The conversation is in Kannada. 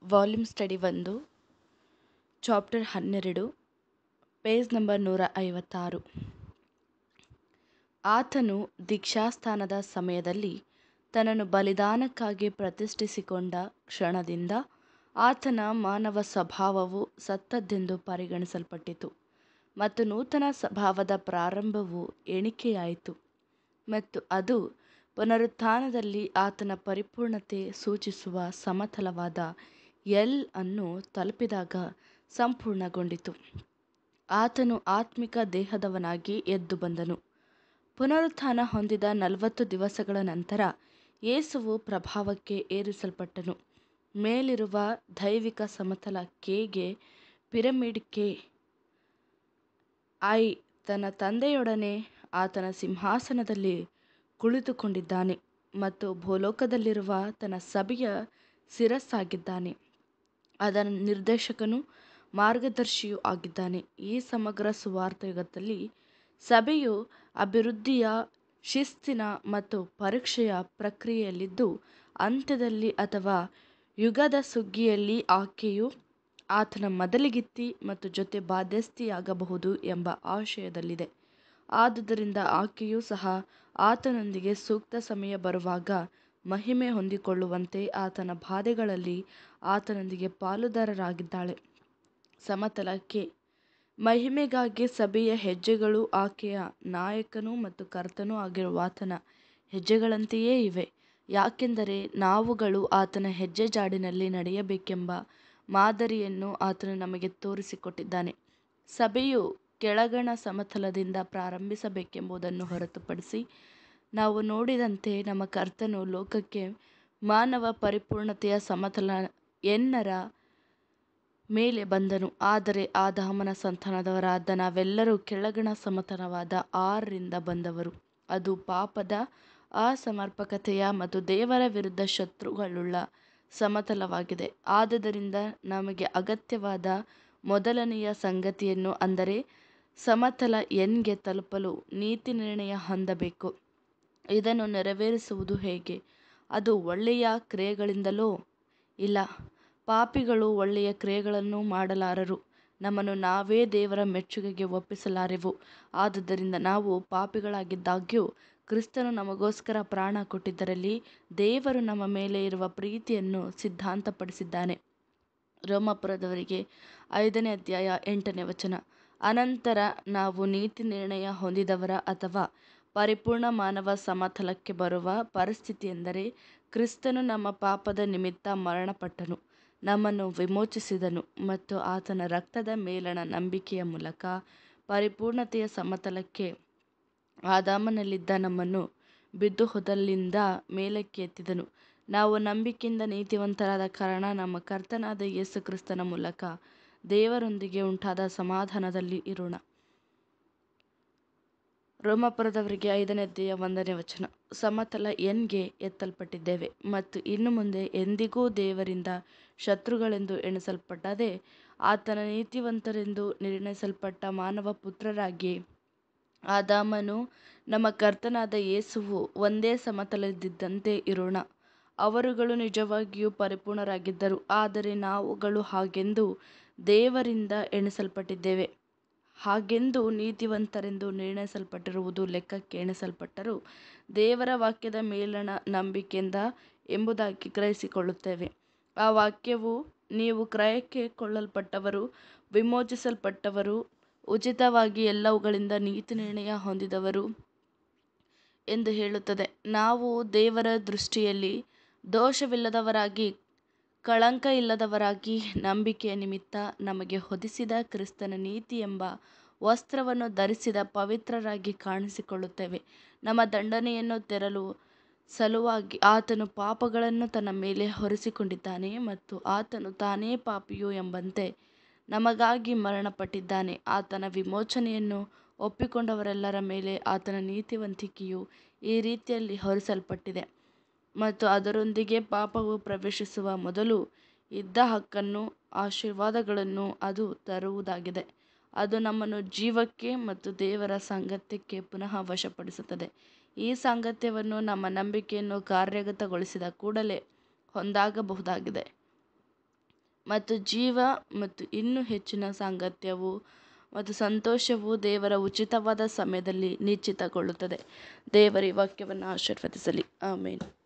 Volume study 1, chapter 12, page number 156. ಆತನು ದೀಕ್ಷಾಸ್ನಾನದ ಸಮಯದಲ್ಲಿ ತನ್ನನ್ನು ಬಲಿದಾನಕ್ಕಾಗಿ ಪ್ರತಿಷ್ಠಿಸಿಕೊಂಡ ಕ್ಷಣದಿಂದ ಆತನ ಮಾನವ ಸ್ವಭಾವವು ಸತ್ತದ್ದೆಂದು ಪರಿಗಣಿಸಲ್ಪಟ್ಟಿತು ಮತ್ತು ನೂತನ ಸ್ವಭಾವದ ಪ್ರಾರಂಭವು ಎಣಿಕೆಯಾಯಿತು ಮತ್ತು ಅದು ಪುನರುತ್ಥಾನದಲ್ಲಿ ಆತನ ಪರಿಪೂರ್ಣತೆ ಸೂಚಿಸುವ ಸಮತಲವಾದ ಎಲ್ ಅನ್ನು ತಲುಪಿದಾಗ ಸಂಪೂರ್ಣಗೊಂಡಿತು. ಆತನು ಆತ್ಮಿಕ ದೇಹದವನಾಗಿ ಎದ್ದು ಬಂದನು. ಪುನರುತ್ಥಾನ ಹೊಂದಿದ 40 ದಿವಸಗಳ ನಂತರ ಯೇಸುವು ಪ್ರಭಾವಕ್ಕೆ ಏರಿಸಲ್ಪಟ್ಟನು. ಮೇಲಿರುವ ದೈವಿಕ ಸಮತಲ ಕೆಗೆ ಪಿರಮಿಡ್ ಕೆ ಐ ತನ್ನ ತಂದೆಯೊಡನೆ ಆತನ ಸಿಂಹಾಸನದಲ್ಲಿ ಕುಳಿತುಕೊಂಡಿದ್ದಾನೆ ಮತ್ತು ಭೂಲೋಕದಲ್ಲಿರುವ ತನ್ನ ಸಭೆಯ ಶಿರಸ್ಸಾಗಿದ್ದಾನೆ, ಅದರ ನಿರ್ದೇಶಕನೂ ಮಾರ್ಗದರ್ಶಿಯೂ ಆಗಿದ್ದಾನೆ. ಈ ಸಮಗ್ರ ಸುವಾರ್ತಾಯುಗದಲ್ಲಿ ಸಭೆಯು ಅಭಿವೃದ್ಧಿಯ, ಶಿಸ್ತಿನ ಮತ್ತು ಪರೀಕ್ಷೆಯ ಪ್ರಕ್ರಿಯೆಯಲ್ಲಿದ್ದು, ಅಂತ್ಯದಲ್ಲಿ ಅಥವಾ ಯುಗದ ಸುಗ್ಗಿಯಲ್ಲಿ ಆಕೆಯು ಆತನ ಮೊದಲಿಗಿತ್ತಿ ಮತ್ತು ಜೊತೆ ಬಾಧ್ಯಸ್ಥಿಯಾಗಬಹುದು ಎಂಬ ಆಶಯದಲ್ಲಿದೆ. ಆದುದರಿಂದ ಆಕೆಯೂ ಸಹ ಆತನೊಂದಿಗೆ ಸೂಕ್ತ ಸಮಯ ಬರುವಾಗ ಮಹಿಮೆ ಹೊಂದಿಕೊಳ್ಳುವಂತೆ ಆತನ ಬಾಧೆಗಳಲ್ಲಿ ಆತನೊಂದಿಗೆ ಪಾಲುದಾರರಾಗಿದ್ದಾಳೆ. ಸಮತಲ ಕೆ ಮಹಿಮೆಗಾಗಿ ಸಭೆಯ ಹೆಜ್ಜೆಗಳು ಆಕೆಯ ನಾಯಕನೂ ಮತ್ತು ಕರ್ತನೂ ಆಗಿರುವ ಆತನ ಹೆಜ್ಜೆಗಳಂತೆಯೇ ಇವೆ, ಯಾಕೆಂದರೆ ನಾವುಗಳು ಆತನ ಹೆಜ್ಜೆಜಾಡಿನಲ್ಲಿ ನಡೆಯಬೇಕೆಂಬ ಮಾದರಿಯನ್ನು ಆತನು ನಮಗೆ ತೋರಿಸಿಕೊಟ್ಟಿದ್ದಾನೆ. ಸಭೆಯು ಕೆಳಗಣ ಸಮತಲದಿಂದ ಪ್ರಾರಂಭಿಸಬೇಕೆಂಬುದನ್ನು ಹೊರತುಪಡಿಸಿ ನಾವು ನೋಡಿದಂತೆ ನಮ್ಮ ಕರ್ತನು ಲೋಕಕ್ಕೆ ಮಾನವ ಪರಿಪೂರ್ಣತೆಯ ಸಮತಲ ಎನ್ನರ ಮೇಲೆ ಬಂದನು. ಆದರೆ ಆದಾಮನ ಸಂತಾನದವರಾದ ನಾವೆಲ್ಲರೂ ಕೆಳಗಣ ಸಮತಲವಾದ ಆರ್ ರಿಂದ ಬಂದವರು. ಅದು ಪಾಪದ, ಅಸಮರ್ಪಕತೆಯ ಮತ್ತು ದೇವರ ವಿರುದ್ಧ ಶತ್ರುಗಳುಳ್ಳ ಸಮತಲವಾಗಿದೆ. ಆದುದರಿಂದ ನಮಗೆ ಅಗತ್ಯವಾದ ಮೊದಲನೆಯ ಸಂಗತಿಯನ್ನು, ಅಂದರೆ ಸಮತಲ ಎನ್ಗೆ ತಲುಪಲು ನೀತಿ ನಿರ್ಣಯ ಹೊಂದಬೇಕು. ಇದನ್ನು ನೆರವೇರಿಸುವುದು ಹೇಗೆ? ಅದು ಒಳ್ಳೆಯ ಕ್ರಿಯೆಗಳಿಂದಲೋ? ಇಲ್ಲ, ಪಾಪಿಗಳು ಒಳ್ಳೆಯ ಕ್ರಿಯೆಗಳನ್ನು ಮಾಡಲಾರರು. ನಮ್ಮನ್ನು ನಾವೇ ದೇವರ ಮೆಚ್ಚುಗೆಗೆ ಒಪ್ಪಿಸಲಾರೆವು. ಆದುದರಿಂದ ನಾವು ಪಾಪಿಗಳಾಗಿದ್ದಾಗ್ಯೂ ಕ್ರಿಸ್ತನು ನಮಗೋಸ್ಕರ ಪ್ರಾಣ ಕೊಟ್ಟಿದ್ದರಲ್ಲಿ ದೇವರು ನಮ್ಮ ಮೇಲೆ ಇರುವ ಪ್ರೀತಿಯನ್ನು ಸಿದ್ಧಾಂತಪಡಿಸಿದ್ದಾನೆ. ರೋಮಾಪುರದವರಿಗೆ 5ನೇ ಅಧ್ಯಾಯ 8ನೇ ವಚನ. ಅನಂತರ ನಾವು ನೀತಿ ನಿರ್ಣಯ ಹೊಂದಿದವರ ಅಥವಾ ಪರಿಪೂರ್ಣ ಮಾನವ ಸಮತಲಕ್ಕೆ ಬರುವ ಪರಿಸ್ಥಿತಿಯೆಂದರೆ, ಕ್ರಿಸ್ತನು ನಮ್ಮ ಪಾಪದ ನಿಮಿತ್ತ ಮರಣಪಟ್ಟನು, ನಮ್ಮನ್ನು ವಿಮೋಚಿಸಿದನು ಮತ್ತು ಆತನ ರಕ್ತದ ಮೇಲಣ ನಂಬಿಕೆಯ ಮೂಲಕ ಪರಿಪೂರ್ಣತೆಯ ಸಮತಲಕ್ಕೆ ಆದಾಮನಲ್ಲಿದ್ದ ನಮ್ಮನ್ನು ಬಿದ್ದುಹೋದಲ್ಲಿಂದ ಮೇಲಕ್ಕೆ ಎತ್ತಿದನು. ನಾವು ನಂಬಿಕೆಯಿಂದ ನೀತಿವಂತರಾದ ಕಾರಣ ನಮ್ಮ ಕರ್ತನಾದ ಯೇಸು ಕ್ರಿಸ್ತನ ಮೂಲಕ ದೇವರೊಂದಿಗೆ ಉಂಟಾದ ಸಮಾಧಾನದಲ್ಲಿ ಇರೋಣ. ರೋಮಾಪುರದವರಿಗೆ 5ನೇ ಅಧ್ಯಾಯ 1ನೇ ವಚನ. ಸಮತಲ ಎನ್ಗೆ ಎತ್ತಲ್ಪಟ್ಟಿದ್ದೇವೆ ಮತ್ತು ಇನ್ನು ಮುಂದೆ ಎಂದಿಗೂ ದೇವರಿಂದ ಶತ್ರುಗಳೆಂದು ಎಣಿಸಲ್ಪಡದೆ ಆತನ ನೀತಿವಂತರೆಂದು ನಿರ್ಣಯಿಸಲ್ಪಟ್ಟ ಮಾನವ ಪುತ್ರರಾಗಿ ಆದಾಮನೂ ನಮ್ಮ ಕರ್ತನಾದ ಯೇಸುವೂ ಒಂದೇ ಸಮತಲದಲ್ಲಿದ್ದಂತೆ ಇರೋಣ. ಅವರುಗಳು ನಿಜವಾಗಿಯೂ ಪರಿಪೂರ್ಣರಾಗಿದ್ದರು, ಆದರೆ ನಾವುಗಳು ಹಾಗೆಂದು ದೇವರಿಂದ ಎಣಿಸಲ್ಪಟ್ಟಿದ್ದೇವೆ. ಹಾಗೆಂದು ನೀತಿವಂತರೆಂದು ನಿರ್ಣಯಿಸಲ್ಪಟ್ಟಿರುವುದು ಲೆಕ್ಕಕ್ಕೆ ಎಣಿಸಲ್ಪಟ್ಟರೂ ದೇವರ ವಾಕ್ಯದ ಮೇಲಣ ನಂಬಿಕೆಯಿಂದ ಎಂಬುದಾಗಿ ಗ್ರಹಿಸಿಕೊಳ್ಳುತ್ತೇವೆ. ಆ ವಾಕ್ಯವು ನೀವು ಕ್ರಯಕ್ಕೆ ಕೊಳ್ಳಲ್ಪಟ್ಟವರು, ವಿಮೋಚಿಸಲ್ಪಟ್ಟವರು, ಉಚಿತವಾಗಿ ಎಲ್ಲವುಗಳಿಂದ ನೀತಿ ನಿರ್ಣಯ ಹೊಂದಿದವರು ಎಂದು ಹೇಳುತ್ತದೆ. ನಾವು ದೇವರ ದೃಷ್ಟಿಯಲ್ಲಿ ದೋಷವಿಲ್ಲದವರಾಗಿ, ಕಳಂಕ ಇಲ್ಲದವರಾಗಿ, ನಂಬಿಕೆಯ ನಿಮಿತ್ತ ನಮಗೆ ಹೊದಿಸಿದ ಕ್ರಿಸ್ತನ ನೀತಿ ಎಂಬ ವಸ್ತ್ರವನ್ನು ಧರಿಸಿದ ಪವಿತ್ರರಾಗಿ ಕಾಣಿಸಿಕೊಳ್ಳುತ್ತೇವೆ. ನಮ್ಮ ದಂಡನೆಯನ್ನು ತೆರಲು ಸಲುವಾಗಿ ಆತನು ಪಾಪಗಳನ್ನು ತನ್ನ ಮೇಲೆ ಹೊರಿಸಿಕೊಂಡಿದ್ದಾನೆ ಮತ್ತು ಆತನು ತಾನೇ ಪಾಪಿಯು ಎಂಬಂತೆ ನಮಗಾಗಿ ಮರಣಪಟ್ಟಿದ್ದಾನೆ. ಆತನ ವಿಮೋಚನೆಯನ್ನು ಒಪ್ಪಿಕೊಂಡವರೆಲ್ಲರ ಮೇಲೆ ಆತನ ನೀತಿವಂತಿಕೆಯು ಈ ರೀತಿಯಲ್ಲಿ ಹೊರಿಸಲ್ಪಟ್ಟಿದೆ ಮತ್ತು ಅದರೊಂದಿಗೆ ಪಾಪವು ಪ್ರವೇಶಿಸುವ ಮೊದಲು ಇದ್ದ ಹಕ್ಕನ್ನೂ ಆಶೀರ್ವಾದಗಳನ್ನೂ ಅದು ತರುವುದಾಗಿದೆ. ಅದು ನಮ್ಮನ್ನು ಜೀವಕ್ಕೆ ಮತ್ತು ದೇವರ ಸಾಂಗತ್ಯಕ್ಕೆ ಪುನಃ ವಶಪಡಿಸುತ್ತದೆ. ಈ ಸಾಂಗತ್ಯವನ್ನು ನಮ್ಮ ನಂಬಿಕೆಯನ್ನು ಕಾರ್ಯಗತಗೊಳಿಸಿದ ಕೂಡಲೇ ಹೊಂದಾಗಬಹುದಾಗಿದೆ. ಮತ್ತು ಜೀವ ಮತ್ತು ಇನ್ನೂ ಹೆಚ್ಚಿನ ಸಾಂಗತ್ಯವು ಮತ್ತು ಸಂತೋಷವು ದೇವರ ಉಚಿತವಾದ ಸಮಯದಲ್ಲಿ ನಿಶ್ಚಿತಗೊಳ್ಳುತ್ತದೆ. ದೇವರ ಈ ವಾಕ್ಯವನ್ನು ಆಶೀರ್ವದಿಸಲಿ. ಆಮೇನ್.